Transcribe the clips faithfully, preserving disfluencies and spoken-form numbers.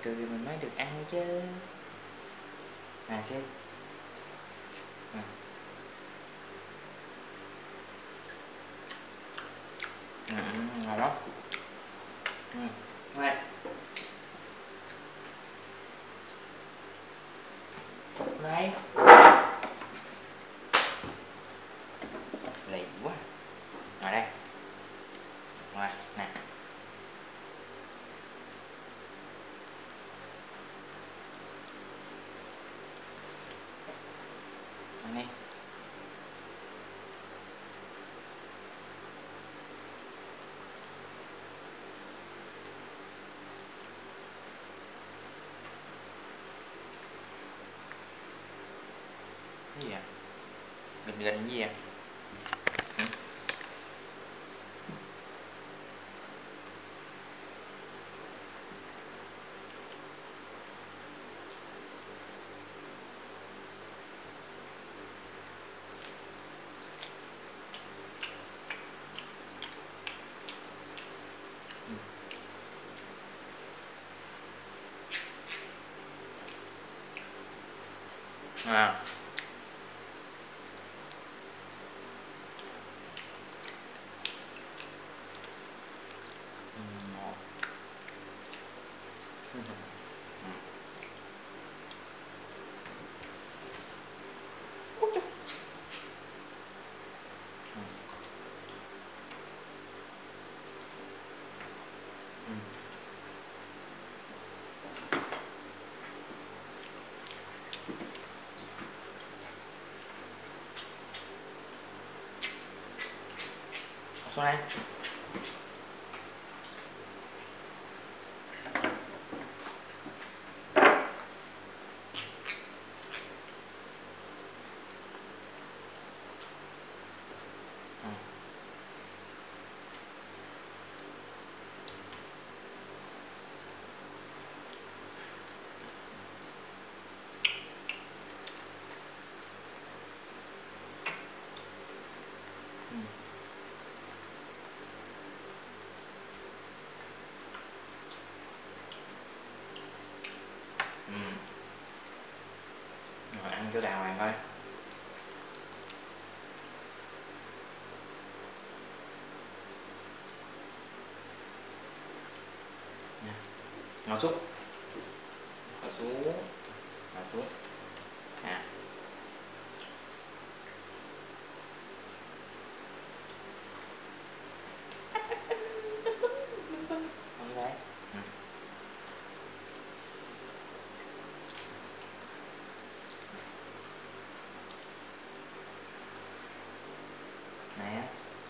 từ thì mình mới được ăn chứ. Nè xem nè. Ừ, ngon lắm. Ừ, đây đây lì quá. Ngồi đây, ngồi nè. Ăn đi. Cái gì à? Gình gình cái gì à? Ừ. À. Xuống đây. Rồi ăn chỗ đào này thôi. Nè. Ngồi xuống. Ngồi xuống. Ngồi xuống. Nè. Không đấy. Ừ. Nè.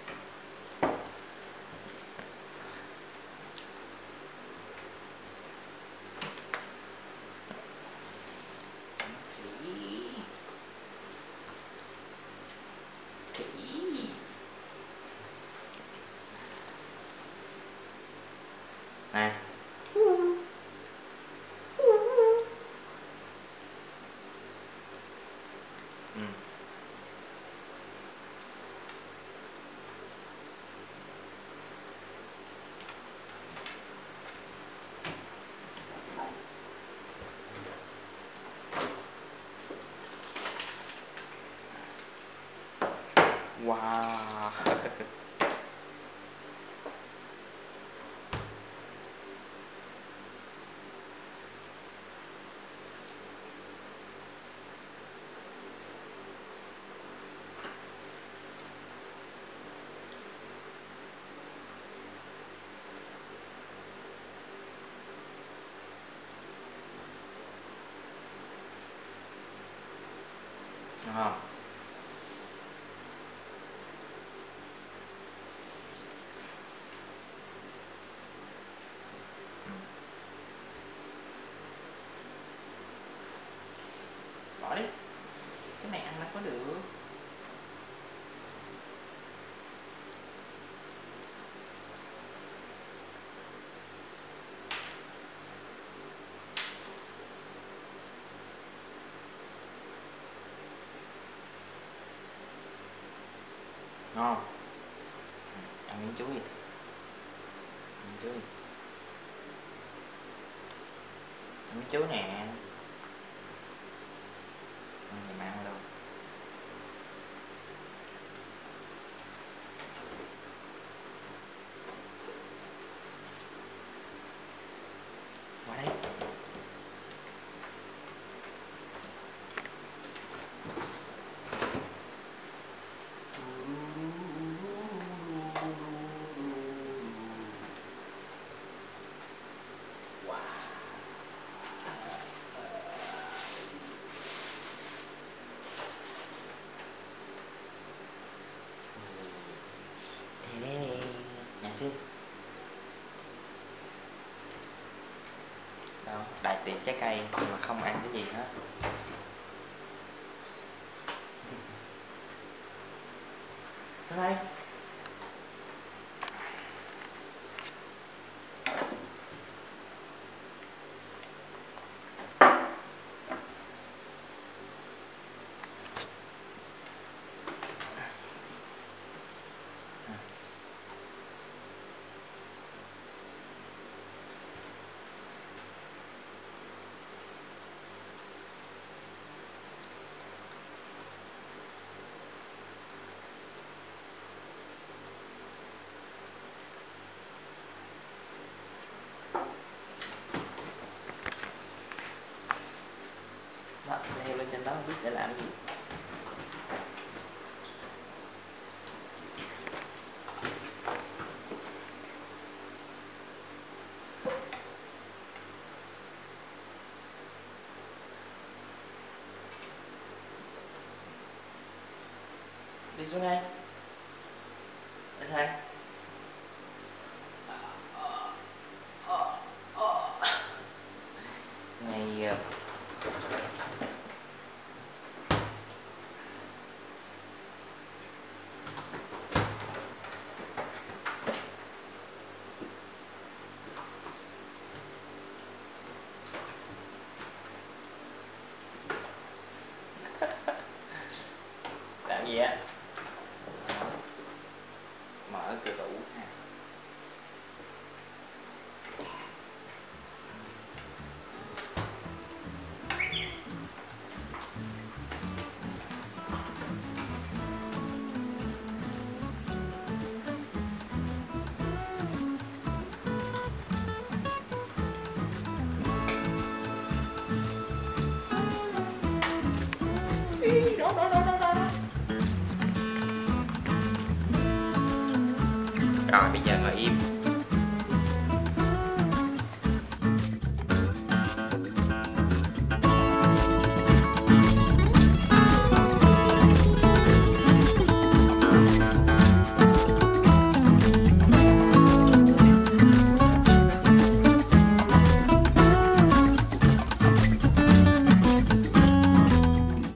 Nè. Ừ. Wow. À. Bỏ đi. Cái này ăn nó có được. Ngon. Ăn miếng chuối. Miếng chuối. Mấy chú nè. Mình ăn luôn. Qua đây. Đâu, đại tiệc trái cây mà không ăn cái gì hết. Sao đây? Đó, leo lên trên đó không biết để làm gì. Đi xuống đây. Đi đây. Này làm gì á? Mở cửa tủ ha. Đó, đó, đó, đó, đó. Rồi bây giờ ngồi im.